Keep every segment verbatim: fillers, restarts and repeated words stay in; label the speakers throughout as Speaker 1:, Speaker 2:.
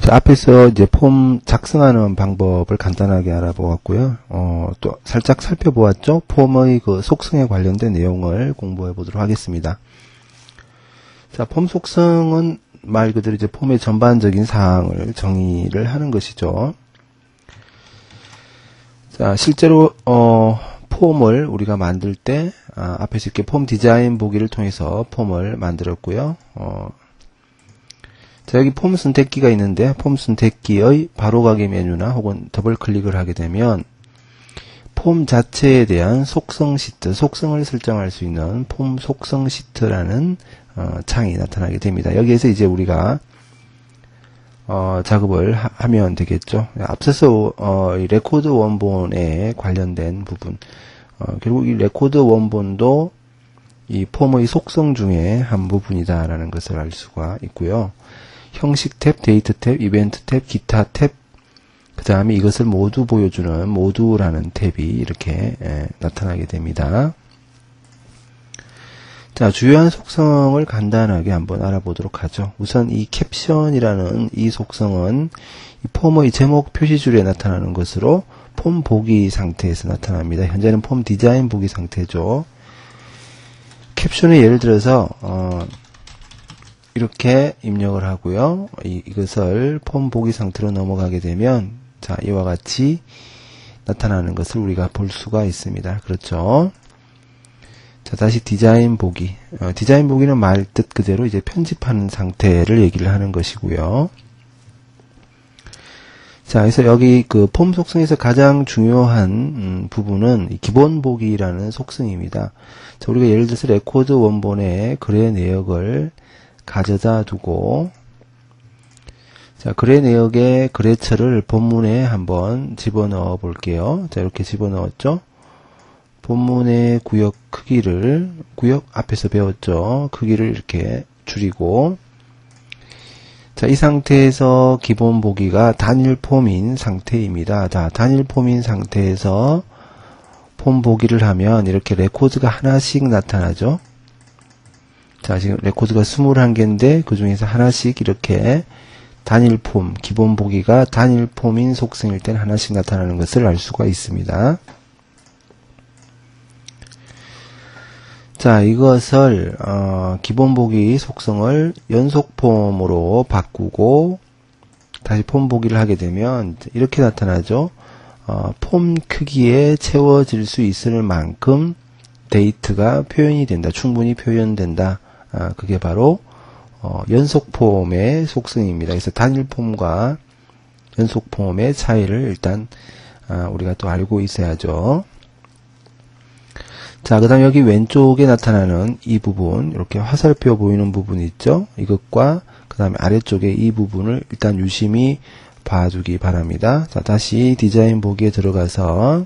Speaker 1: 자, 앞에서 이제 폼 작성하는 방법을 간단하게 알아보았고요. 어, 또 살짝 살펴보았죠. 폼의 그 속성에 관련된 내용을 공부해 보도록 하겠습니다. 자, 폼 속성은 말 그대로 이제 폼의 전반적인 사항을 정의를 하는 것이죠. 자, 실제로 어, 폼을 우리가 만들 때 아, 앞에서 이렇게 폼 디자인 보기를 통해서 폼을 만들었고요. 어, 자, 여기 폼 선택기가 있는데 폼 선택기의 바로가기 메뉴나 혹은 더블 클릭을 하게 되면 폼 자체에 대한 속성 시트, 속성을 설정할 수 있는 폼 속성 시트라는 어, 창이 나타나게 됩니다. 여기에서 이제 우리가 어, 작업을 하, 하면 되겠죠. 앞서서 어, 이 레코드 원본에 관련된 부분, 어, 결국 이 레코드 원본도 이 폼의 속성 중에 한 부분이다라는 것을 알 수가 있고요. 형식 탭, 데이트 탭, 이벤트 탭, 기타 탭, 그 다음에 이것을 모두 보여주는 모두라는 탭이 이렇게 에, 나타나게 됩니다. 자, 주요한 속성을 간단하게 한번 알아보도록 하죠. 우선 이 캡션이라는 이 속성은 이 폼의 제목 표시줄에 나타나는 것으로 폼 보기 상태에서 나타납니다. 현재는 폼 디자인 보기 상태죠. 캡션을 예를 들어서 어, 이렇게 입력을 하고요. 이, 이것을 폼 보기 상태로 넘어가게 되면 자, 이와 같이 나타나는 것을 우리가 볼 수가 있습니다. 그렇죠? 자, 다시 디자인 보기. 어, 디자인 보기는 말 뜻 그대로 이제 편집하는 상태를 얘기를 하는 것이고요. 자, 그래서 여기 그 폼 속성에서 가장 중요한 음, 부분은 기본 보기라는 속성입니다. 자, 우리가 예를 들어서 레코드 원본의 글의 내역을 가져다 두고, 자, 글의 내역의 글해처를 본문에 한번 집어넣어 볼게요. 자, 이렇게 집어넣었죠. 본문의 구역 크기를, 구역 앞에서 배웠죠. 크기를 이렇게 줄이고, 자, 이 상태에서 기본 보기가 단일 폼인 상태입니다. 자, 단일 폼인 상태에서 폼 보기를 하면 이렇게 레코드가 하나씩 나타나죠. 자, 지금 레코드가 이십일 개인데 그 중에서 하나씩 이렇게 단일 폼, 기본 보기가 단일 폼인 속성일 때는 하나씩 나타나는 것을 알 수가 있습니다. 자, 이것을 어, 기본 보기 속성을 연속 폼으로 바꾸고 다시 폼 보기를 하게 되면 이렇게 나타나죠. 어, 폼 크기에 채워질 수 있을 만큼 데이트가 표현이 된다. 충분히 표현된다. 아, 그게 바로 어, 연속 폼의 속성입니다. 그래서 단일 폼과 연속 폼의 차이를 일단 아, 우리가 또 알고 있어야죠. 자, 그 다음 여기 왼쪽에 나타나는 이 부분, 이렇게 화살표 보이는 부분 있죠? 이것과 그 다음에 아래쪽에 이 부분을 일단 유심히 봐주기 바랍니다. 자, 다시 디자인 보기에 들어가서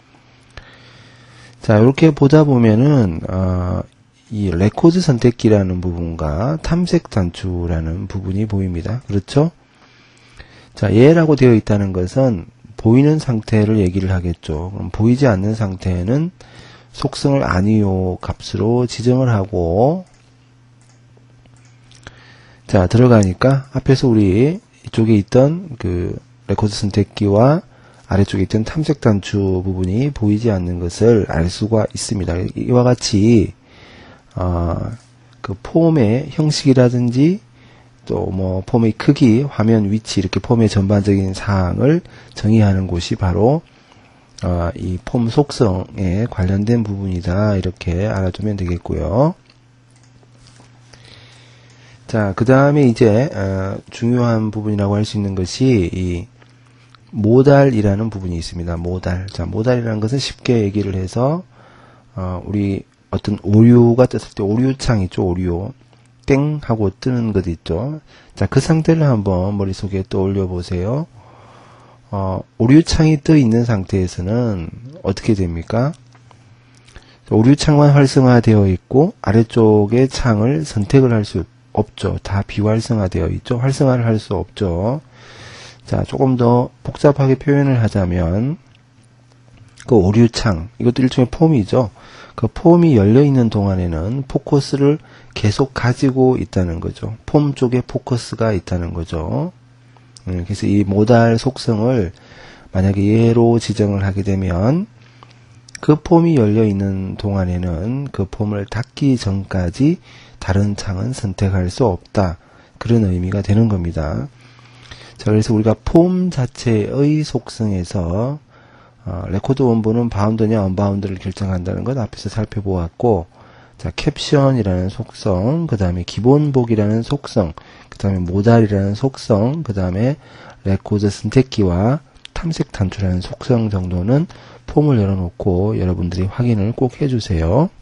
Speaker 1: 자, 이렇게 보다 보면은 어, 이 레코드 선택기라는 부분과 탐색 단추라는 부분이 보입니다. 그렇죠? 자, 예라고 되어 있다는 것은 보이는 상태를 얘기를 하겠죠. 그럼 보이지 않는 상태에는 속성을 아니요 값으로 지정을 하고, 자, 들어가니까 앞에서 우리 이쪽에 있던 그 레코드 선택기와 아래쪽에 있던 탐색 단추 부분이 보이지 않는 것을 알 수가 있습니다. 이와 같이 어, 그 폼의 형식이라든지 또 뭐 폼의 크기, 화면 위치 이렇게 폼의 전반적인 사항을 정의하는 곳이 바로 어, 이 폼 속성에 관련된 부분이다. 이렇게 알아두면 되겠고요. 자, 그 다음에 이제 어, 중요한 부분이라고 할 수 있는 것이 이 모달이라는 부분이 있습니다. 모달. 자, 모달이라는 것은 쉽게 얘기를 해서 어, 우리 어떤 오류가 떴을 때 오류창 있죠. 오류. 땡 하고 뜨는 것 있죠. 자, 그 상태를 한번 머릿속에 떠올려 보세요. 어, 오류창이 떠 있는 상태에서는 어떻게 됩니까? 오류창만 활성화되어 있고 아래쪽의 창을 선택을 할 수 없죠. 다 비활성화되어 있죠. 활성화를 할 수 없죠. 자, 조금 더 복잡하게 표현을 하자면 그 오류창, 이것도 일종의 폼이죠. 그 폼이 열려있는 동안에는 포커스를 계속 가지고 있다는 거죠. 폼 쪽에 포커스가 있다는 거죠. 음, 그래서 이 모달 속성을 만약에 예로 지정을 하게 되면 그 폼이 열려 있는 동안에는 그 폼을 닫기 전까지 다른 창은 선택할 수 없다. 그런 의미가 되는 겁니다. 자, 그래서 우리가 폼 자체의 속성에서 어, 레코드 원본은 바운드냐 언바운드를 결정한다는 것 앞에서 살펴보았고, 자, 캡션이라는 속성, 그 다음에 기본복이라는 속성, 그 다음에 모달이라는 속성, 그 다음에 레코드 선택기와 탐색 단추라는 속성 정도는 폼을 열어놓고 여러분들이 확인을 꼭 해주세요.